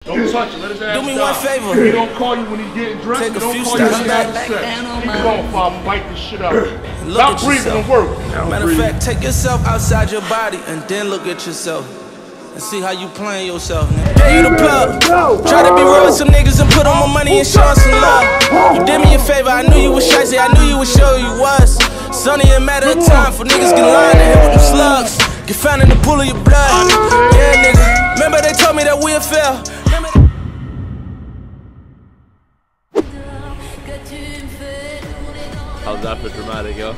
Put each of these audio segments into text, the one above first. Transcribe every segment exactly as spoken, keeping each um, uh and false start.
Don't touch him. Let his ass Do me die. one favor. He don't call you when he's getting dressed. Take He a don't few call you steps when he's back, having back sex. down on He my- come if I bite this shit out of you. Look Stop at breathing yourself. and work. Matter of fact, take yourself outside your body and then look at yourself. And see how you playing yourself, nigga. Yeah, you the plug. Try to be real with some niggas and put on my money and show us some love. You did me a favor, I knew you was shizzy, I knew you would show you was. It's only a matter of time for niggas get lined and hit with them slugs. Get found in the pool of your blood. Yeah, nigga. Remember they told me that we'd fail. How's that for dramatic, yo?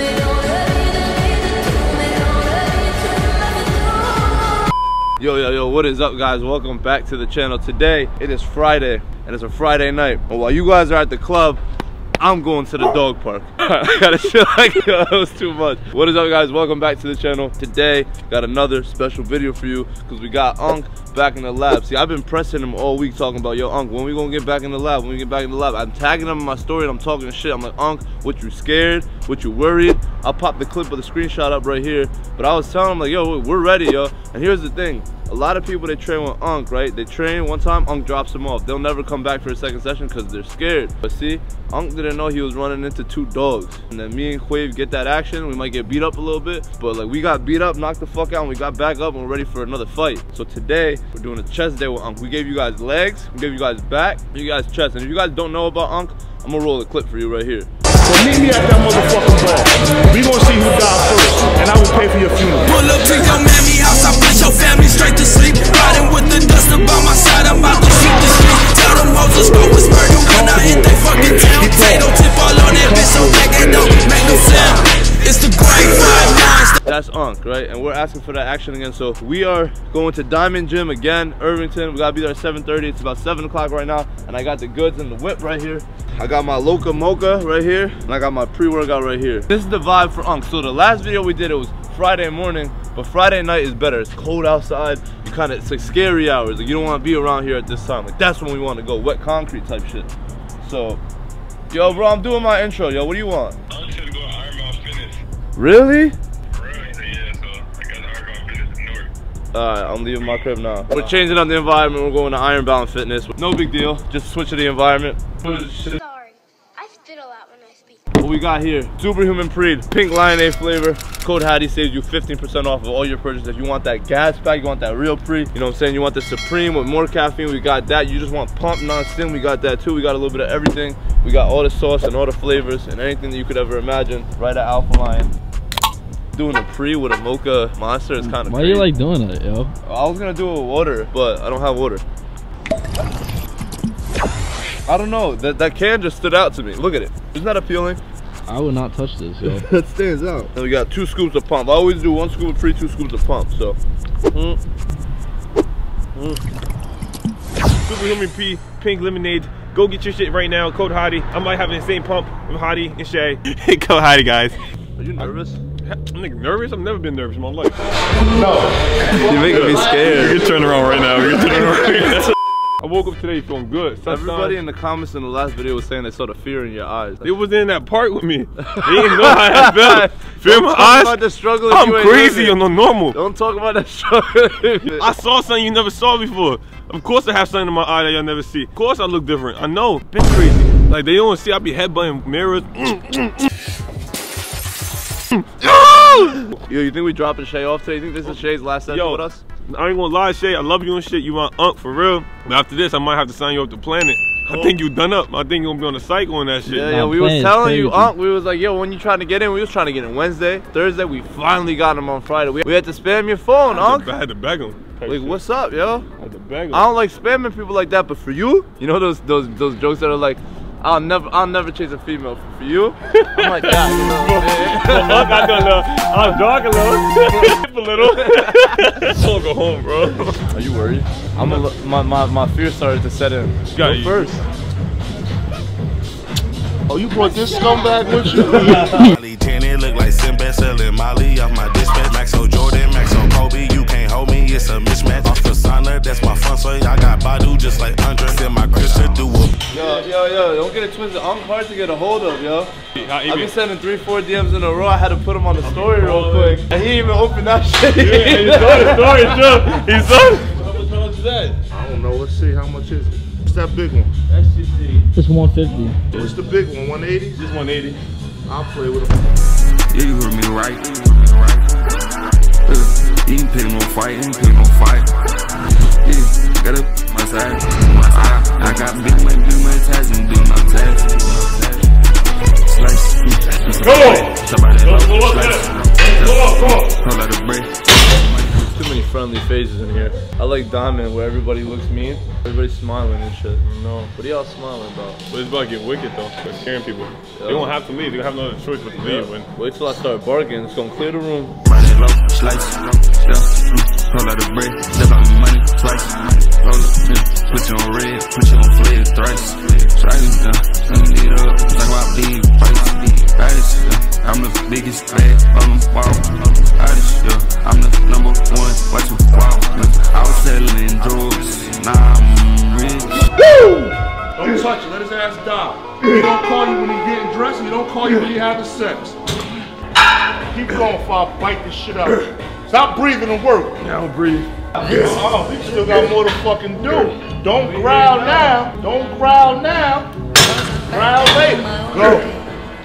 Yo, yo, yo, what is up, guys? Welcome back to the channel. Today, it is Friday, and it's a Friday night. But while you guys are at the club, I'm going to the dog park. I gotta feel like yo, that was too much. What is up, guys? Welcome back to the channel. Today, got another special video for you because we got Unc back in the lab. See, I've been pressing him all week talking about, yo, Unc, when we gonna get back in the lab? When we get back in the lab? I'm tagging him in my story and I'm talking shit. I'm like, Unc, what you scared? What you worried? I'll pop the clip of the screenshot up right here. But I was telling him like, yo, we're ready, yo. And here's the thing. A lot of people, they train with Unc, right? They train one time, Unc drops them off. They'll never come back for a second session because they're scared. But see, Unc didn't know he was running into two dogs. And then me and Quave get that action. We might get beat up a little bit, but like we got beat up, knocked the fuck out, and we got back up and we're ready for another fight. So today, we're doing a chest day with Unc. We gave you guys legs, we gave you guys back, you guys chest. And if you guys don't know about Unc, I'm gonna roll a clip for you right here. So meet me at that motherfucking bar. We gonna see who died first, and I will pay for your funeral. Pull up to your mammy house, I put your family straight to sleep. Riding with the dust about my side, I'm about to shoot the street. Tell them hoes to go with murder when I hit they fucking town. Tato tip all on that bitch so black it don't make no sound. It's the great five nines. That's Unc, right? And we're asking for that action again. So we are going to Diamond Gym again, Irvington. We gotta be there at seven thirty. It's about seven o'clock right now. And I got the goods in the whip right here. I got my Loca Mocha right here. And I got my pre-workout right here. This is the vibe for Unc. So the last video we did, it was Friday morning. But Friday night is better. It's cold outside. You kind of, it's like scary hours. Like you don't want to be around here at this time. Like that's when we want to go. Wet concrete type shit. So, yo, bro, I'm doing my intro. Yo, what do you want? I'm just gonna go to Ironbound Fitness. Really? For real? Yeah, so I got the Ironbound Fitness in Newark. Alright, I'm leaving my crib now. We're changing up the environment. We're going to Ironbound Fitness. No big deal. Just switch to the environment. Sorry, I spit a lot when I speak. What we got here? Superhuman Preed, pink Lion flavor. Code Haddy saves you fifteen percent off of all your purchases. If you want that gas pack, you want that real pre, you know what I'm saying? You want the Supreme with more caffeine, we got that. You just want pump non-stim, we got that too. We got a little bit of everything. We got all the sauce and all the flavors and anything that you could ever imagine right at Alpha Lion. Doing a pre with a mocha monster is kind of Why crazy. you like doing it, yo? I was gonna do it with water, but I don't have water. I don't know, that, that can just stood out to me. Look at it, isn't that appealing? I would not touch this, yo. That stands out. And we got two scoops of pump. I always do one scoop of pre, two scoops of pump, so. Mm. Mm. Superhuman P, pink lemonade. Go get your shit right now. Code Haddy. I might have the same pump with Haddy and Shay. Hey, Code Haddy, guys. Are you nervous? I'm like nervous? I've never been nervous in my life. No. You're making me scared. You're turning around right now. You're turning around right now. I woke up today feeling good. Sunshine. Everybody in the comments in the last video was saying they saw the fear in your eyes. They was in that park with me. They didn't know how I felt. Feel my Don't talk eyes? about the struggle. I'm you ain't crazy living. on the normal. Don't talk about that struggle. I saw something you never saw before. Of course I have something in my eye that y'all never see. Of course I look different. I know. Been crazy. Like they don't see I be headbutting mirrors. Yo, you think we dropping Shay off today? You think this is Shay's last session Yo, with us? I ain't gonna lie, Shay. I love you and shit. You my Unc for real. But after this, I might have to sign you up to Planet. I think you done up. I think you gonna be on the cycle on that shit. Yeah, Nah, yeah. We was Planet's telling you, crazy. Unc. We was like, yo, when you trying to get in? We was trying to get in Wednesday, Thursday. We finally got him on Friday. We, we had to spam your phone, I had Unc. to- I had to bag him. Like, what's up, yo? I had to bag him. I don't like spamming people like that, but for you, you know those those those jokes that are like, I'll never I'll never chase a female. For you, I'm like that. You know, Fuck, I done uh, I'm dark a little. a little. I'm gonna go home, bro. Are you worried? I'm a, my my my fear started to set in. Go you. first. Oh, you brought this scumbag with you? Molly ten, it look like Sinbad selling Molly off my dispatch. Max on Jordan, Max on Kobe, you can't hold me, it's a mismatch. Off Kasana, that's my fun, so I got Badu just like Andre. Send my Chris to do a. Yo, yo, yo, don't get it twisted. I'm hard to get a hold of, yo. I've been sending three, four D Ms in a row. I had to put him on the story real quick. And he didn't even open that shit. Yeah, he saw the story, too. He saw it. that? I don't know. Let's see. How much is it? What's that big one? That's just the. It's one fifty. What's the big one? one eighty? Just one eighty. I'll play with them. Yeah, you heard me right. You ain't pick no fight, you ain't pick no fight. Yeah, got up my side. I, I got big money, big money tax and do no tax. Slice. Go on! Somebody Go, go up there. Go on, go on. Hold out the break. Too many friendly faces in here. I like Diamond where everybody looks mean. Everybody's smiling and shit. No. What are y'all smiling about? But it's about to get wicked though. They're scaring people. Yeah. They don't have to leave. They don't have no other choice but to leave. Yeah. When... Wait till I start barking. It's gonna clear the room. Money low, slice. Hold out the break. Step out my money twice. Roll it. Put you on red. Put you on flare thrice. Try it. Let me it up. Like my big price. I'm the biggest bag on the wall. I'm the number one. Watch you wow. I was selling drugs. Now I'm rich. Woo! Don't touch it. Let his ass die. He don't call you when he's getting dressed. He don't call you when he having sex. Keep going before I bite this shit out. Stop breathing and work. Now don't breathe. Oh, you still got more to fucking do. Don't growl now. Don't growl now. Growl later. Go.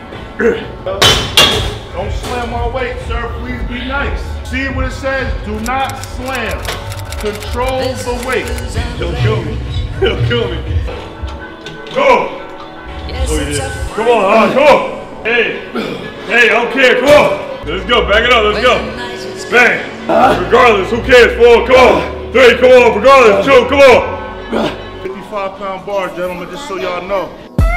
Don't slam my weight, sir. Please be nice. See what it says? Do not slam. Control the weight. He'll kill me. He'll kill me. Go! Oh, yeah. Come on, uh, come on! Hey! Hey, I don't care, come on! Let's go, back it up, let's go! Bang! Regardless, who cares, four, come on! Three, come on, regardless, two, come on! fifty-five pound bar, gentlemen, just so y'all know.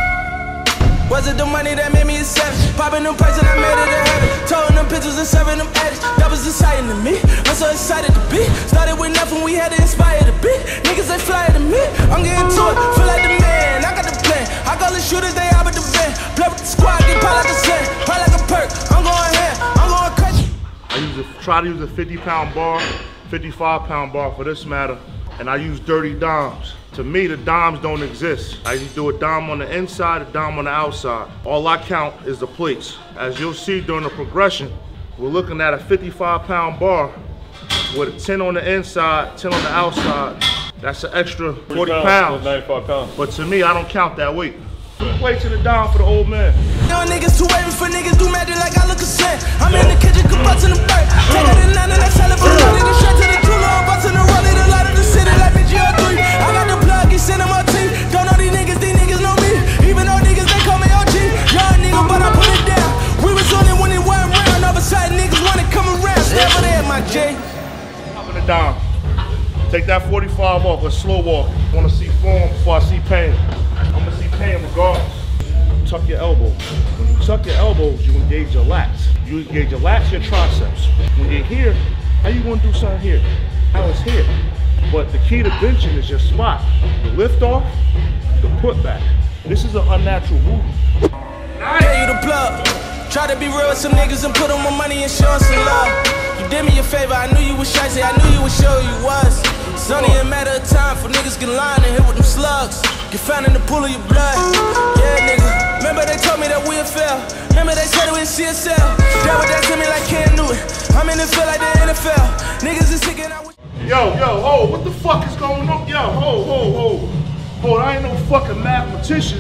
Was it the money that made me a savage? Popping them prices and I made it a habit. Towing them pictures and serving them addicts. That was exciting to me. I'm so excited to be. Started with nothing, we had to inspire to be. Niggas, they fly to me. I'm getting to it, feel like the man. I got the plan. I call the shooters, they out with the van. Play with the squad, get pile like a sand. Pile like a perk. I'm going ham. I'm going crazy. I use a, try to use a fifty pound bar, fifty-five pound bar for this matter, and I use dirty dimes. To me, the dimes don't exist. I either do a dime on the inside, a dime on the outside. All I count is the plates. As you'll see during the progression, we're looking at a fifty-five pound bar with a ten on the inside, ten on the outside. That's an extra forty pounds. ninety-five pounds. But to me, I don't count that weight. Plate to the dime for the old man. Young niggas too wavy for niggas do magic like I look a sin. I'm in the kitchen, compressing the bird. Take it in nine and that's hella for niggas straight to the cooler. I'm busting the rollie, the light of the city like me G R three. I got the plug, he's sending my team. Don't know these niggas, these niggas know me. Even though niggas, they call me O G. Young nigga, but I put it down. We was on it when it went round. All of a sudden, niggas wanna come around. Stay over there, my J. Up in the dime. Take that forty-five off, let's slow walk. I wanna see form before I see pain. I'm gonna see pain regardless. Tuck your elbows. When you tuck your elbows, you engage your lats. You engage your lats, your triceps. When you're here, how you gonna do something here? How it's here. But the key to benching is your spot. The lift off, the put back. This is an unnatural movement. Pay you the plug. Try to be real with some niggas and put on my money and show us some love. You did me a favor, I knew you was shy, I knew you would show you was. It's only a matter of time for niggas get lined and hit with them slugs. Get found in the pool of your blood. Yeah, nigga. Remember they told me that we'd fail. Remember they said it was C S L. That what that to me like Cam Newton. I'm in the field like the N F L. Niggas is sick and I wish. Yo, yo, ho, what the fuck is going on? Yo, ho, ho, ho. Ho, I ain't no fucking mathematician.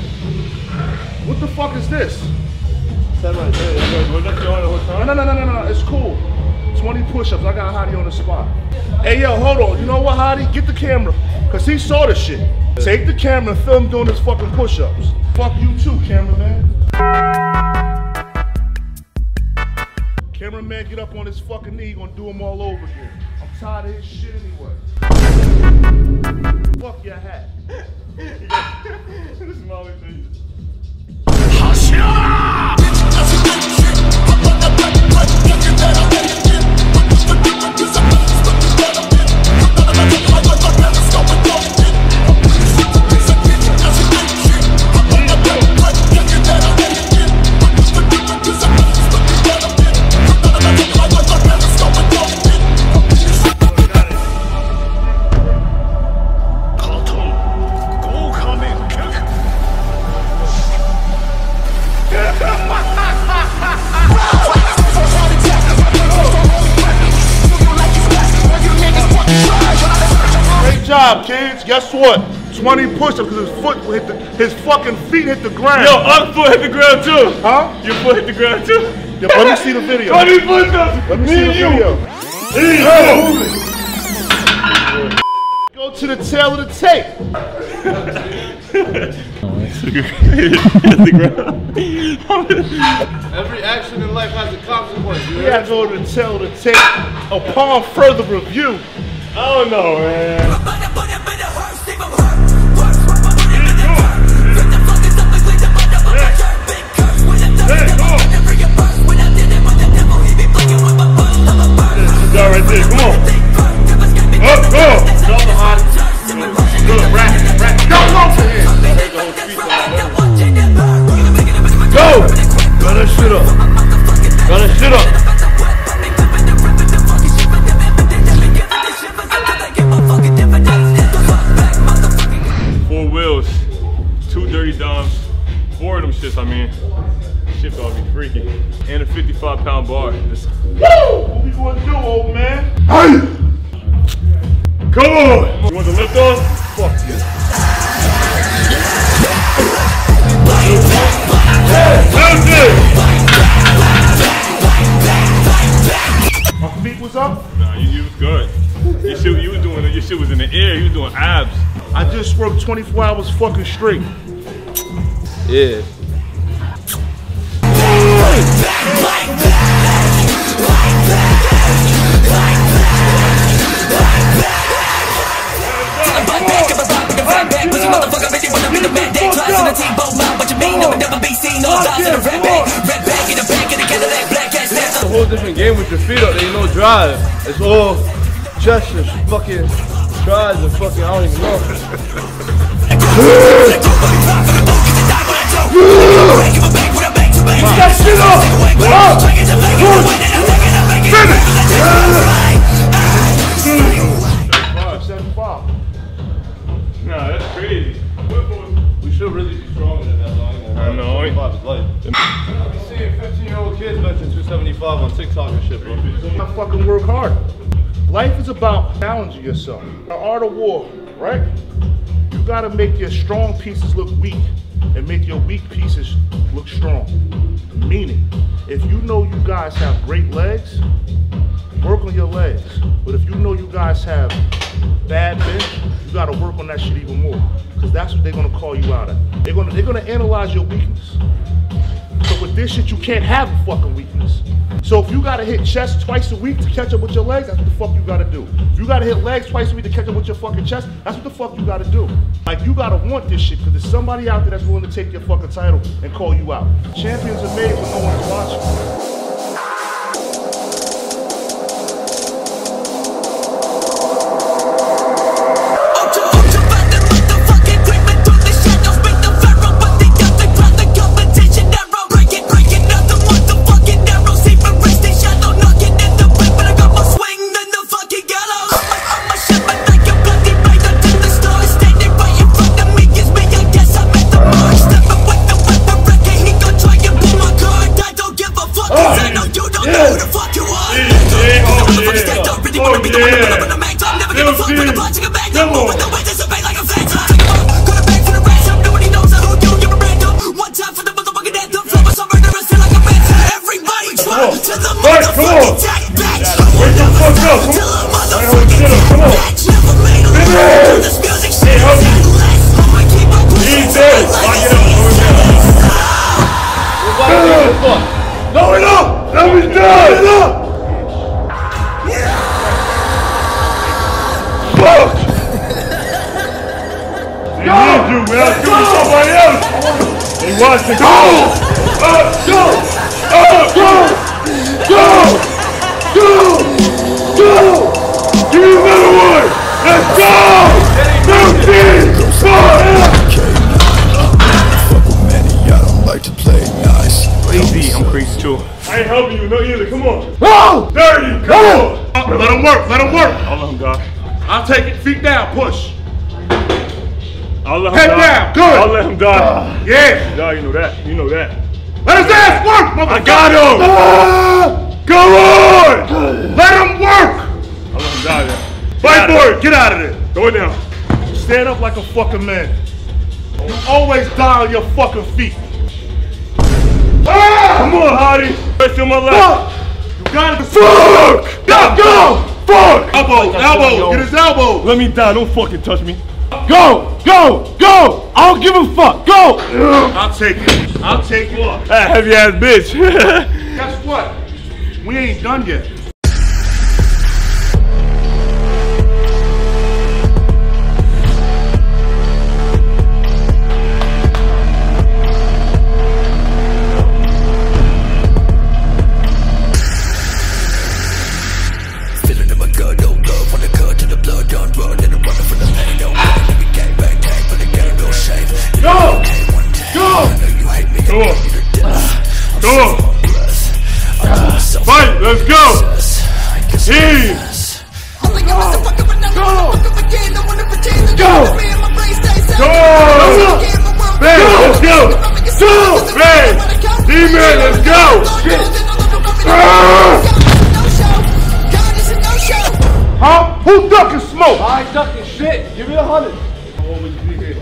What the fuck is this? That right there. No, no, no, no, no, no, it's cool. twenty push-ups, I got Haddy on the spot. Hey, yo, hold on. You know what, Haddy? Get the camera. Because he saw the shit. Take the camera and film doing his fucking push-ups. Fuck you too, cameraman. Cameraman, get up on his fucking knee. He gonna do them all over again. I'm tired of his shit anyway. Fuck your hat. This is Molly thing. job, kids. Guess what? twenty push-ups because his foot hit the, his fucking feet hit the ground. Yo, other foot hit the ground too. Huh? Your foot hit the ground too. Yeah, let me see the video. twenty push-ups. Let me, me see the and you. video. Hey, Go to the tail of the tape. Every action in life has a consequence. You We gotta go to the tail of the tape. Upon further review. I don't know, man. Go right there, come on. Up, go. Go the Haddy. Good, rack, rack. Go, go to him. Go! Run that shit up. Run that shit up. Four wheels, two dirty doms, four of them shits, I mean. Shit ought to be freaky. And a fifty-five pound bar. This Woo! What we gonna do, old man? Hey! Come on! You want the lift off? Fuck you. That's it! My feet was up. Nah, you, you was good. Your shit, you was doing, your shit was in the air. You was doing abs. I just worked twenty-four hours fucking straight. Yeah. It's a whole different game with your feet up. There ain't no drive. It's all chest and fucking drives and fucking, I don't even know. That shit up! Finish! seventy-five. Nah, that's crazy. We should really be stronger than that. I know. twenty-five is light. I be seeing fifteen year old kids benching two seventy-five on TikTok and shit, bro. I fucking work hard. Life is about challenging yourself. The art of war, right? You gotta make your strong pieces look weak and make your weak pieces look strong. Meaning, if you know you guys have great legs, work on your legs. But if you know you guys have bad bench, you gotta work on that shit even more. Because that's what they're gonna call you out at. They're gonna, they're gonna analyze your weakness. So with this shit, you can't have a fucking weakness. So if you gotta hit chest twice a week to catch up with your legs, that's what the fuck you gotta do. If you gotta hit legs twice a week to catch up with your fucking chest, that's what the fuck you gotta do. Like, you gotta want this shit, because there's somebody out there that's willing to take your fucking title and call you out. Champions are made when no one's watching. No, it up! That was done! It up! Fuck! They need you, man. Give me somebody else. They want to go! Up, go! Up, go! Go! Go! Go! Give me another one! Let's go! fifteen! Fuck with many, I don't like to play nice. Crazy, I'm crazy too. I ain't helping you, no either. Come on. Oh! thirty, come on! Let him work, let him work. I'll let him die. I'll take it, feet down, push. I'll let him Head die. down, good. I'll let him die. Uh, yeah. Die, you know that. You know that. Let his ass work, motherfucker. I got him! Uh, Come on! Let him work. I'll let him die then. Fight for it, get out of there. Go down. Stand up like a fucking man. You always die on your fucking feet. Ah! Come on, Haddy. Right to my left. You got it. Fuck! Go, go! Fuck! Elbow, elbow. Get his elbow. Let me down. Don't fucking touch me. Go, go, go! I don't give a fuck. Go! I'll take it. I'll take it. That heavy ass bitch. Guess what? We ain't done yet. Let's go! Hey! Go! Go! Go! Man, let's go! Go! Man! D-Man, let's go! Huh? Who ducking smoke? I ain't ducking shit. Give me a hundred. I'll always be here.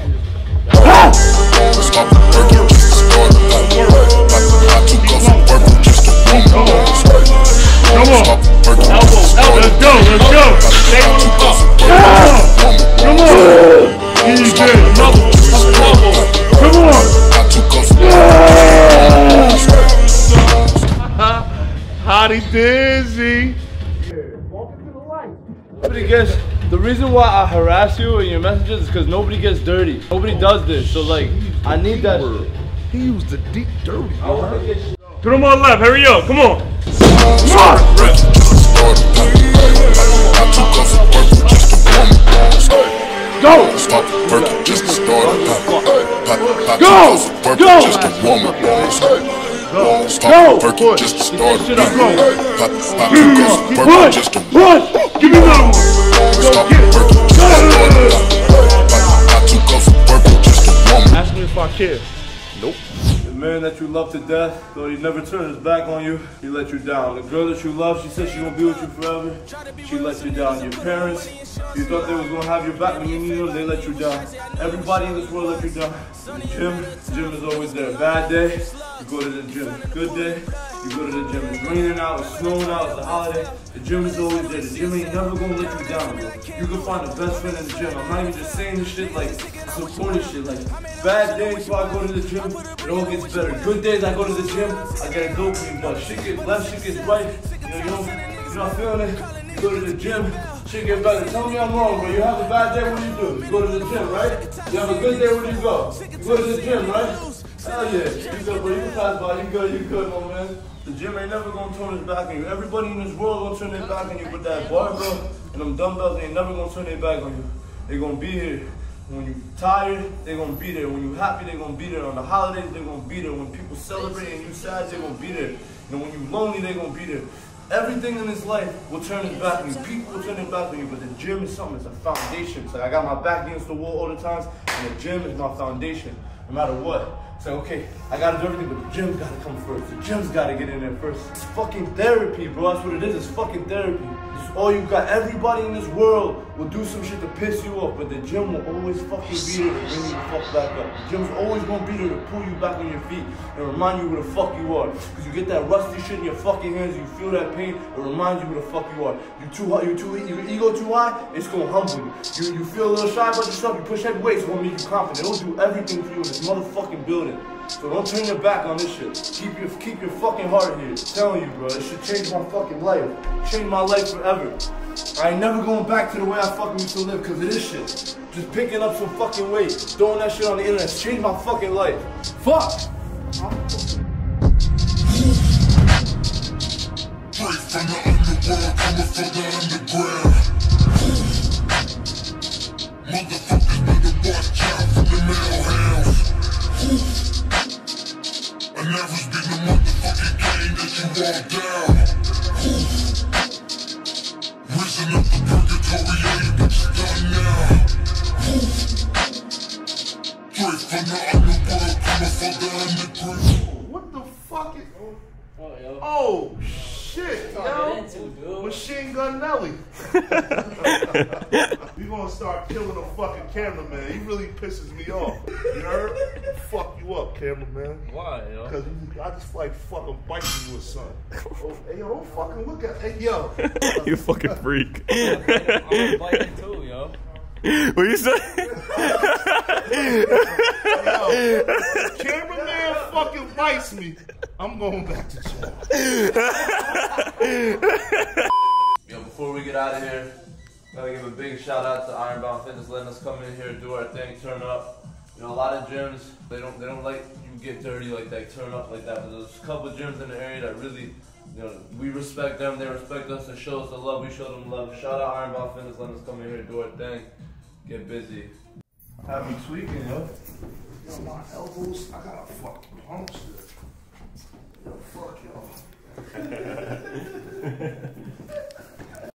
Come on. Elbow, elbow. Let's go, let's go. Stay on the top. Come on. Easy. Another fucking elbow. Come on. Haddy dizzy. Nobody gets, the reason why I harass you in your messages is because nobody gets dirty. Nobody does this. So like, I need that shit. He used the deep dirty. Put him on left, hurry up, come on. Come on. Go! Stop working just to start a pop. Go! Go! Just a woman. Go! Stop working just to start a pop. Push! Just a Push! Give me another one! Stop working just to start a pop. Ask me if I care. Nope. The man that you love to death, though he never turned his back on you, he let you down. The girl that you love, she said she gonna be with you forever, she let you down. Your parents, you thought they was gonna have your back when you needed them, they let you down. Everybody in this world let you down. The gym, the gym is always there. Bad day, you go to the gym. Good day, you go to the gym. It's raining out, it's snowing out, it's a holiday. The gym is always there. The gym ain't never gonna let you down, bro. You can find the best friend in the gym. I'm not even just saying this shit like some corny shit. Like, bad days so I go to the gym, it all gets better. Good days I go to the gym, I get a dopamine buzz. Shit gets left, shit gets right. You know, you know, you're not feeling it. You go to the gym, shit get better. Tell me I'm wrong, bro. You have a bad day, what do you do? You go to the gym, right? You have a good day, where do you go? You go to the gym, right? Hell yeah. You good, bro. You can pass by. You good, you good, my man. The gym ain't never gonna turn his back on you. Everybody in this world gonna turn their back on you with that barbell and them dumbbells. They ain't never gonna turn their back on you. They gonna be here. When you tired, they're gonna be there. When you happy, they're gonna be there. On the holidays, they're gonna be there. When people celebrate and you sad, they're gonna be there. And when you lonely, they're gonna be there. Everything in this life will turn its back on you. People will turn their back on you, but the gym is something, it's a foundation. It's like I got my back against the wall all the time, and the gym is my foundation, no matter what. It's like, okay, I gotta do everything, but the gym's gotta come first. The gym's gotta get in there first. It's fucking therapy, bro. That's what it is. It's fucking therapy. It's all you got. Everybody in this world will do some shit to piss you off, but the gym will always fucking be there to bring you the fuck back up. The gym's always gonna be there to pull you back on your feet and remind you who the fuck you are. Because you get that rusty shit in your fucking hands, you feel that pain, it reminds you who the fuck you are. You too high, you too, your ego too high, it's gonna humble you. You you feel a little shy about yourself, you push heavy weights, it's gonna make you confident. It'll do everything for you in this motherfucking building. So don't turn your back on this shit. Keep your keep your fucking heart here. I'm telling you, bro, it should change my fucking life. Change my life forever. I ain't never going back to the way I fucking used to live because of this shit. Just picking up some fucking weight, throwing that shit on the internet, changed my fucking life. Fuck! Straight from the underworld, coming from the underground. Motherfuckers better watch out for the male hounds. I never been the motherfucking game that you walk down. Risen up the purgatory, yeah, you bitches done now. Straight from the underworld, coming from the underground. What the fuck is... Oh, oh shit, What yo. you into, dude? Machine Gun Nelly. We gonna start killing a fucking cameraman. He really pisses me off. You heard? Fuck you up, cameraman. Why, yo? Cause you, I just like fucking biting you or something. Oh, hey, yo, don't fucking look at. Hey, yo. You fucking freak. I'm biting too, yo. What you say? Yo, cameraman fucking bites me. I'm going back to jail. Yo, before we get out of here, gotta give a big shout out to Ironbound Fitness letting us come in here, do our thing, turn up. You know, a lot of gyms, they don't they don't like you get dirty like that, turn up like that. But there's a couple of gyms in the area that really, you know, we respect them, they respect us, and show us the love, we show them love. Shout out Ironbound Fitness letting us come in here, do our thing, get busy. Have me tweaking, yo. Yo, my elbows, I got a fucking Bumstead. Yo, fuck y'all.